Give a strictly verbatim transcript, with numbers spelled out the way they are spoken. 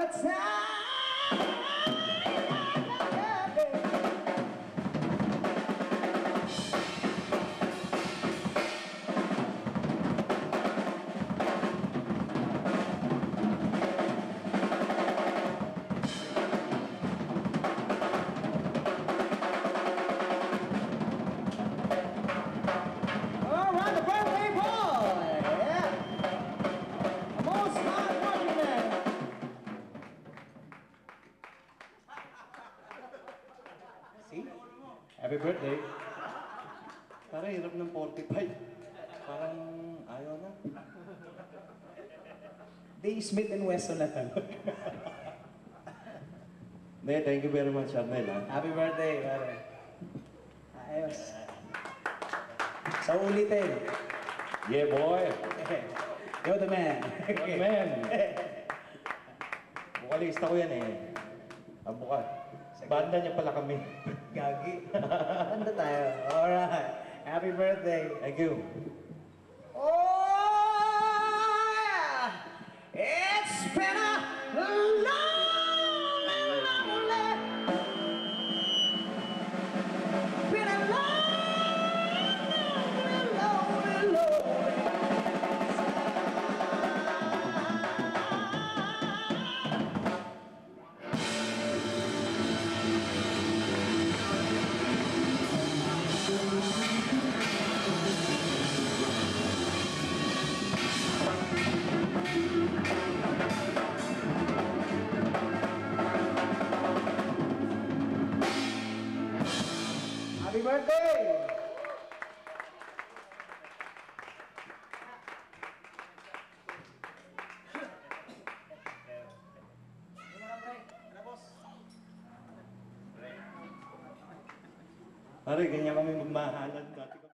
Happy birthday. Parang hirap ng forty-five. Parang ayaw na. Di Smith and Wesson na lang. Nee, thank you very much, Arnel. Happy birthday, pare. Ayos. Sa ulitin. Yeah, boy. You're the man. You're the man. Bukalista ko yan eh. Abuka. Banda niya pala kami. Gagi. Banda tayo. Alright. Happy birthday. Thank you. Oh, yeah. It's been a long and lonely, been a long and lonely, lonely. Happy birthday! Pare, ganyan kami magmahalan dati.